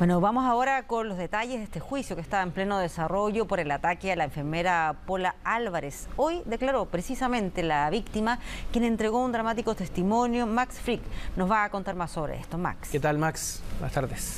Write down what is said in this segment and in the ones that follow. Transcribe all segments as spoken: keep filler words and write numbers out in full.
Bueno, vamos ahora con los detalles de este juicio que está en pleno desarrollo por el ataque a la enfermera Pola Álvarez. Hoy declaró precisamente la víctima, quien entregó un dramático testimonio. Max Frick nos va a contar más sobre esto. Max. ¿Qué tal, Max? Buenas tardes.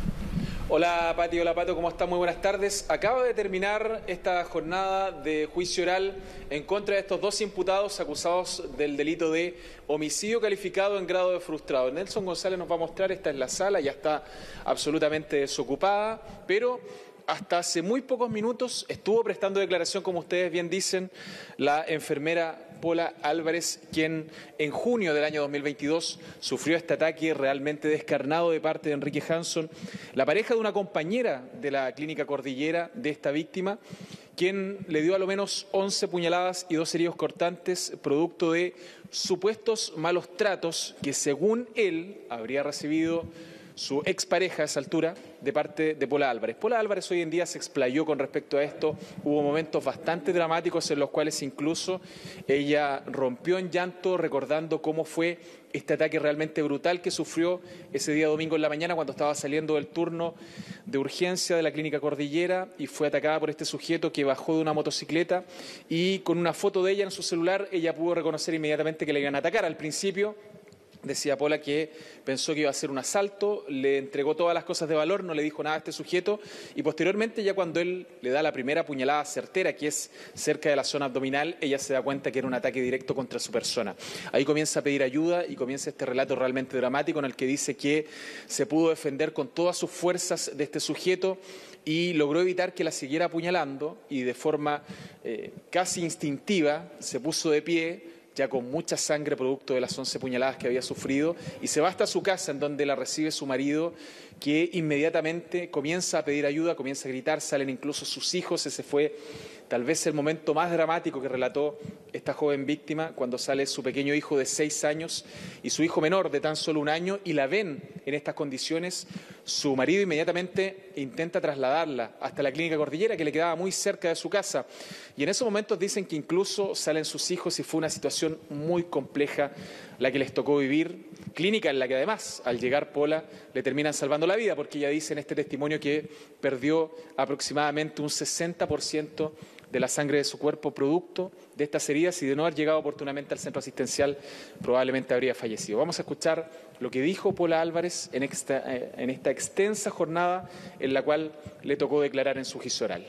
Hola Pati, hola Pato, ¿cómo están? Muy buenas tardes. Acaba de terminar esta jornada de juicio oral en contra de estos dos imputados acusados del delito de homicidio calificado en grado de frustrado. Nelson González nos va a mostrar, esta es la sala, ya está absolutamente desocupada, pero hasta hace muy pocos minutos estuvo prestando declaración, como ustedes bien dicen, la enfermera Pola Álvarez, quien en junio del año dos mil veintidós sufrió este ataque realmente descarnado de parte de Enrique Hanson, la pareja de una compañera de la clínica Cordillera de esta víctima, quien le dio a lo menos once puñaladas y dos heridos cortantes, producto de supuestos malos tratos que, según él, habría recibido su expareja a esa altura de parte de Pola Álvarez. Pola Álvarez hoy en día se explayó con respecto a esto. Hubo momentos bastante dramáticos en los cuales incluso ella rompió en llanto recordando cómo fue este ataque realmente brutal que sufrió ese día domingo en la mañana cuando estaba saliendo del turno de urgencia de la clínica Cordillera y fue atacada por este sujeto que bajó de una motocicleta y con una foto de ella en su celular ella pudo reconocer inmediatamente que le iban a atacar. Al principio decía Pola que pensó que iba a ser un asalto, le entregó todas las cosas de valor, no le dijo nada a este sujeto y posteriormente, ya cuando él le da la primera puñalada certera, que es cerca de la zona abdominal, ella se da cuenta que era un ataque directo contra su persona. Ahí comienza a pedir ayuda y comienza este relato realmente dramático en el que dice que se pudo defender con todas sus fuerzas de este sujeto y logró evitar que la siguiera apuñalando y de forma eh, casi instintiva se puso de pie, ya con mucha sangre producto de las once puñaladas que había sufrido, y se va hasta su casa en donde la recibe su marido, que inmediatamente comienza a pedir ayuda, comienza a gritar, salen incluso sus hijos. Ese fue tal vez el momento más dramático que relató esta joven víctima, cuando sale su pequeño hijo de seis años y su hijo menor de tan solo un año, y la ven en estas condiciones. Su marido inmediatamente intenta trasladarla hasta la clínica Cordillera, que le quedaba muy cerca de su casa, y en esos momentos dicen que incluso salen sus hijos y fue una situación muy compleja la que les tocó vivir, clínica en la que además al llegar Pola le terminan salvando la vida, porque ella dice en este testimonio que perdió aproximadamente un sesenta por ciento de la sangre de su cuerpo producto de estas heridas, y de no haber llegado oportunamente al centro asistencial probablemente habría fallecido. Vamos a escuchar lo que dijo Pola Álvarez en esta, en esta extensa jornada en la cual le tocó declarar en su juicio oral.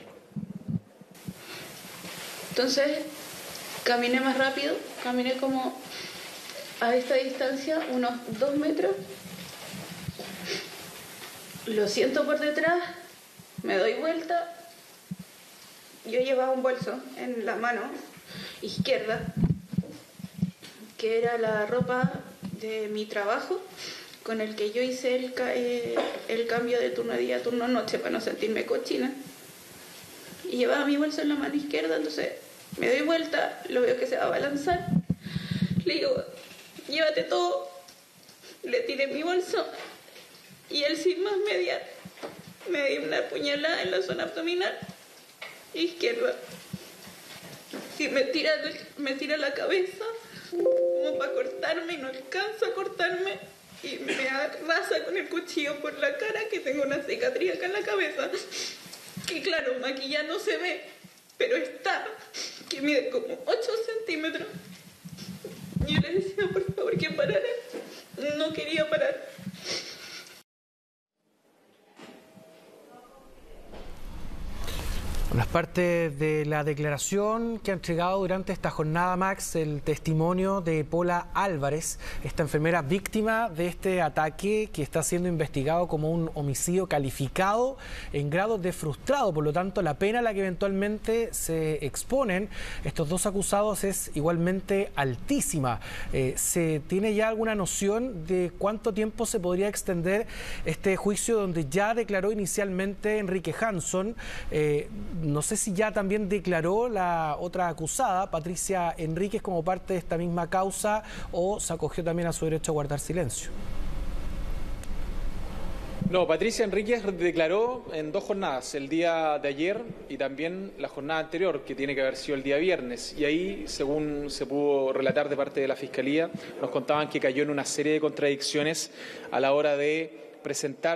Entonces caminé más rápido, caminé como a esta distancia, unos dos metros, lo siento por detrás, me doy vuelta. Yo llevaba un bolso en la mano izquierda, que era la ropa de mi trabajo, con el que yo hice el, eh, el cambio de turno día a turno noche para no sentirme cochina. Y llevaba mi bolso en la mano izquierda, entonces me doy vuelta, lo veo que se va a balanzar. Le digo, llévate todo. Le tiré mi bolso y él sin más mediar me dio una puñalada en la zona abdominal izquierda. Y me tira, me tira la cabeza como para cortarme y no alcanza a cortarme y me arrasa con el cuchillo por la cara, que tengo una cicatriz acá en la cabeza, que claro, maquillada no se ve, pero está, que mide como ocho centímetros. Yo le decía por favor que parara, no quería parar. Las partes de la declaración que ha entregado durante esta jornada, Max, el testimonio de Pola Álvarez, esta enfermera víctima de este ataque que está siendo investigado como un homicidio calificado en grado de frustrado. Por lo tanto, la pena a la que eventualmente se exponen estos dos acusados es igualmente altísima. Eh, ¿Se tiene ya alguna noción de cuánto tiempo se podría extender este juicio, donde ya declaró inicialmente Enrique Hanson? Eh, No sé si ya también declaró la otra acusada, Patricia Enríquez, como parte de esta misma causa, o se acogió también a su derecho a guardar silencio. No, Patricia Enríquez declaró en dos jornadas, el día de ayer y también la jornada anterior, que tiene que haber sido el día viernes. Y ahí, según se pudo relatar de parte de la Fiscalía, nos contaban que cayó en una serie de contradicciones a la hora de presentar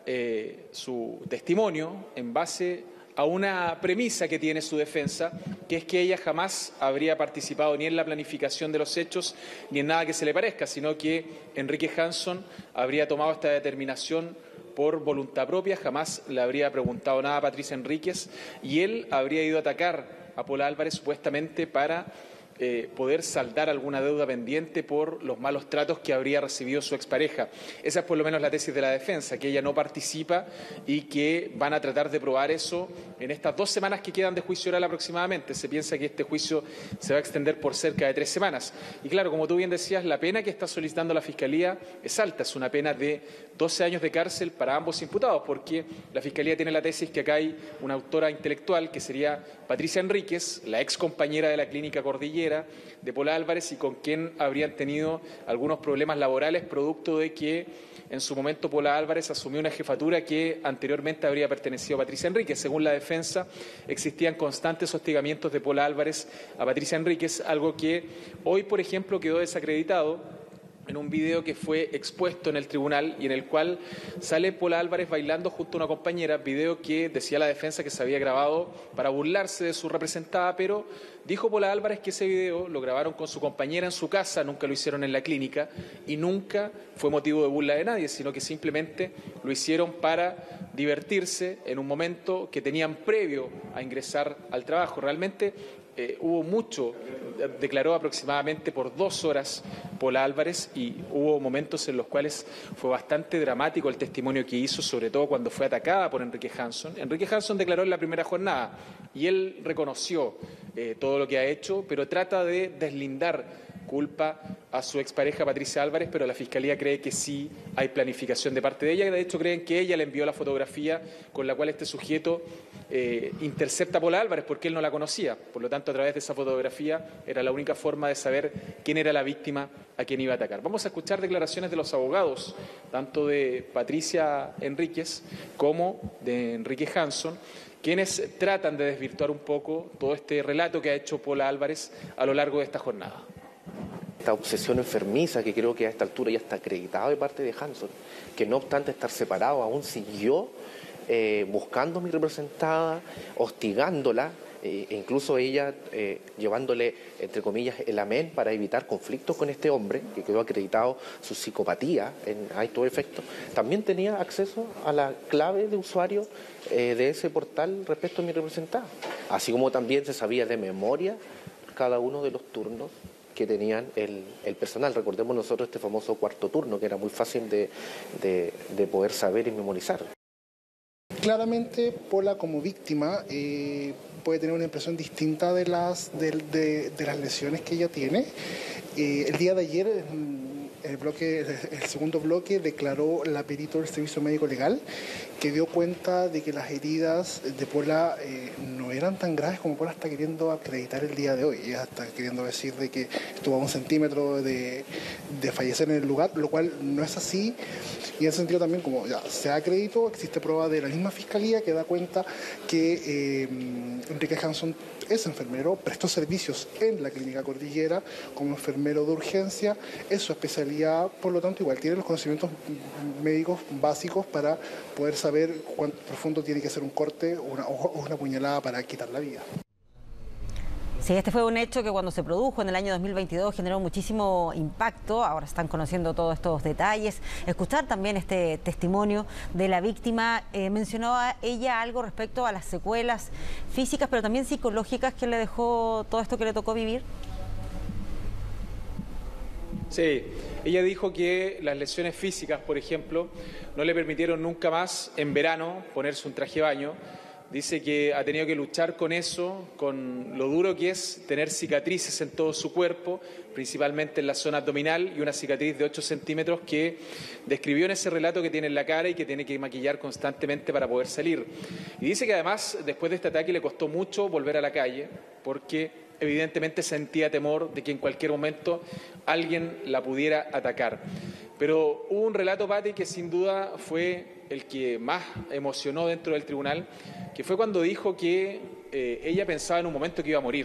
eh, su testimonio en base a una premisa que tiene su defensa, que es que ella jamás habría participado ni en la planificación de los hechos ni en nada que se le parezca, sino que Enrique Hanson habría tomado esta determinación por voluntad propia, jamás le habría preguntado nada a Patricia Enríquez y él habría ido a atacar a Pola Álvarez supuestamente para eh, poder saldar alguna deuda pendiente por los malos tratos que habría recibido su expareja. Esa es por lo menos la tesis de la defensa, que ella no participa y que van a tratar de probar eso en estas dos semanas que quedan de juicio oral aproximadamente. Se piensa que este juicio se va a extender por cerca de tres semanas. Y claro, como tú bien decías, la pena que está solicitando la Fiscalía es alta, es una pena de doce años de cárcel para ambos imputados, porque la Fiscalía tiene la tesis que acá hay una autora intelectual que sería Patricia Enríquez, la ex compañera de la Clínica Cordillera de Pola Álvarez y con quien habrían tenido algunos problemas laborales producto de que en su momento Pola Álvarez asumió una jefatura que anteriormente habría pertenecido a Patricia Enríquez. Según la defensa, existían constantes hostigamientos de Pola Álvarez a Patricia Enríquez, algo que hoy, por ejemplo, quedó desacreditado en un video que fue expuesto en el tribunal y en el cual sale Pola Álvarez bailando junto a una compañera, video que decía la defensa que se había grabado para burlarse de su representada, pero dijo Pola Álvarez que ese video lo grabaron con su compañera en su casa, nunca lo hicieron en la clínica y nunca fue motivo de burla de nadie, sino que simplemente lo hicieron para divertirse en un momento que tenían previo a ingresar al trabajo. Realmente Eh, hubo mucho, declaró aproximadamente por dos horas Pola Álvarez y hubo momentos en los cuales fue bastante dramático el testimonio que hizo, sobre todo cuando fue atacada por Enrique Hanson. Enrique Hanson declaró en la primera jornada y él reconoció eh, todo lo que ha hecho, pero trata de deslindar culpa a su expareja Patricia Álvarez, pero la Fiscalía cree que sí hay planificación de parte de ella. De hecho, creen que ella le envió la fotografía con la cual este sujeto eh, intercepta a Pola Álvarez porque él no la conocía. Por lo tanto, a través de esa fotografía era la única forma de saber quién era la víctima a quien iba a atacar. Vamos a escuchar declaraciones de los abogados, tanto de Patricia Enríquez como de Enrique Hanson, quienes tratan de desvirtuar un poco todo este relato que ha hecho Pola Álvarez a lo largo de esta jornada. Esta obsesión enfermiza que creo que a esta altura ya está acreditado de parte de Hanson, que no obstante estar separado aún siguió eh, buscando a mi representada, hostigándola, eh, e incluso ella eh, llevándole, entre comillas, el amén para evitar conflictos con este hombre, que quedó acreditado su psicopatía en a estos efectos. También tenía acceso a la clave de usuario eh, de ese portal respecto a mi representada, así como también se sabía de memoria cada uno de los turnos que tenían el, el personal. Recordemos nosotros este famoso cuarto turno, que era muy fácil de, de, de poder saber y memorizar. Claramente, Pola como víctima eh, puede tener una impresión distinta de las, de, de, de las lesiones que ella tiene. Eh, el día de ayer, el, bloque, el segundo bloque, declaró la perito del Servicio Médico Legal, que dio cuenta de que las heridas de Pola eh, no eran tan graves como Pola está queriendo acreditar el día de hoy. Ella está queriendo decir de que estuvo a un centímetro de, de fallecer en el lugar, lo cual no es así. Y en ese sentido también, como ya se acreditó, existe prueba de la misma Fiscalía que da cuenta que eh, Enrique Hanson es enfermero, prestó servicios en la Clínica Cordillera como enfermero de urgencia, es su especialidad, por lo tanto igual tiene los conocimientos médicos básicos para poder saber cuánto profundo tiene que ser un corte o una, o una puñalada para quitar la vida. Sí, este fue un hecho que cuando se produjo en el año dos mil veintidós generó muchísimo impacto. Ahora están conociendo todos estos detalles. Escuchar también este testimonio de la víctima. Eh, mencionaba ella algo respecto a las secuelas físicas, pero también psicológicas que le dejó todo esto que le tocó vivir. Sí, ella dijo que las lesiones físicas, por ejemplo, no le permitieron nunca más en verano ponerse un traje de baño. Dice que ha tenido que luchar con eso, con lo duro que es tener cicatrices en todo su cuerpo, principalmente en la zona abdominal, y una cicatriz de ocho centímetros que describió en ese relato que tiene en la cara y que tiene que maquillar constantemente para poder salir. Y dice que además, después de este ataque, le costó mucho volver a la calle, porque evidentemente sentía temor de que en cualquier momento alguien la pudiera atacar. Pero hubo un relato, Pati, que sin duda fue el que más emocionó dentro del tribunal, que fue cuando dijo que eh, ella pensaba en un momento que iba a morir.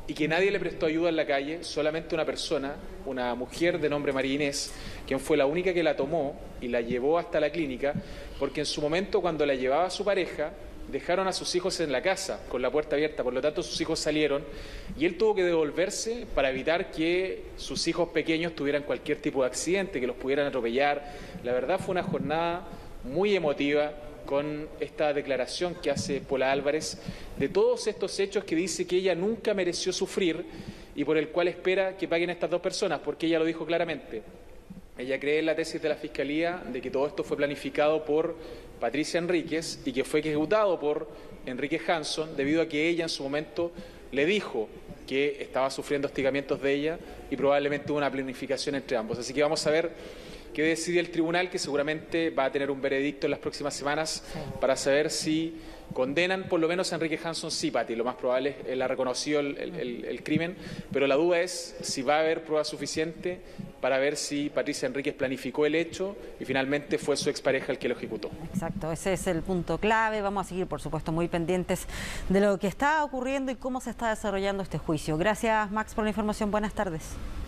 y que nadie le prestó ayuda en la calle, solamente una persona, una mujer de nombre María Inés, quien fue la única que la tomó y la llevó hasta la clínica, porque en su momento, cuando la llevaba a su pareja, dejaron a sus hijos en la casa con la puerta abierta, por lo tanto sus hijos salieron y él tuvo que devolverse para evitar que sus hijos pequeños tuvieran cualquier tipo de accidente, que los pudieran atropellar. La verdad fue una jornada muy emotiva con esta declaración que hace Pola Álvarez de todos estos hechos que dice que ella nunca mereció sufrir y por el cual espera que paguen estas dos personas, porque ella lo dijo claramente. Ella cree en la tesis de la Fiscalía de que todo esto fue planificado por Patricia Enríquez y que fue ejecutado por Enrique Hanson debido a que ella en su momento le dijo que estaba sufriendo hostigamientos de ella y probablemente hubo una planificación entre ambos. Así que vamos a ver qué decide el tribunal, que seguramente va a tener un veredicto en las próximas semanas para saber si condenan por lo menos a Enrique Hanson. Sí, Pati, lo más probable es que él ha reconocido el, el, el crimen, pero la duda es si va a haber prueba suficiente para ver si Patricia Enríquez planificó el hecho y finalmente fue su expareja el que lo ejecutó. Exacto, ese es el punto clave. Vamos a seguir, por supuesto, muy pendientes de lo que está ocurriendo y cómo se está desarrollando este juicio. Gracias, Max, por la información. Buenas tardes.